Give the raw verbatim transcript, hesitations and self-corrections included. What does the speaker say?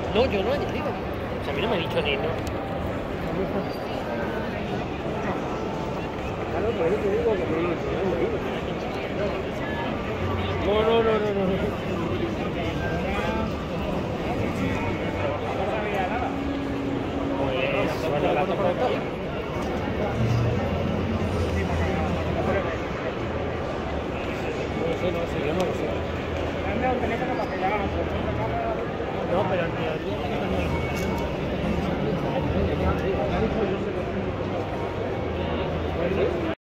No, yo no he añadido. O sea, a mí no me ha dicho ni no. Claro, por eso te digo que no, No, no, no, no, no. Pues, bueno, la toco todo. No sé, no sé, yo no lo sé. No, pero en teoría...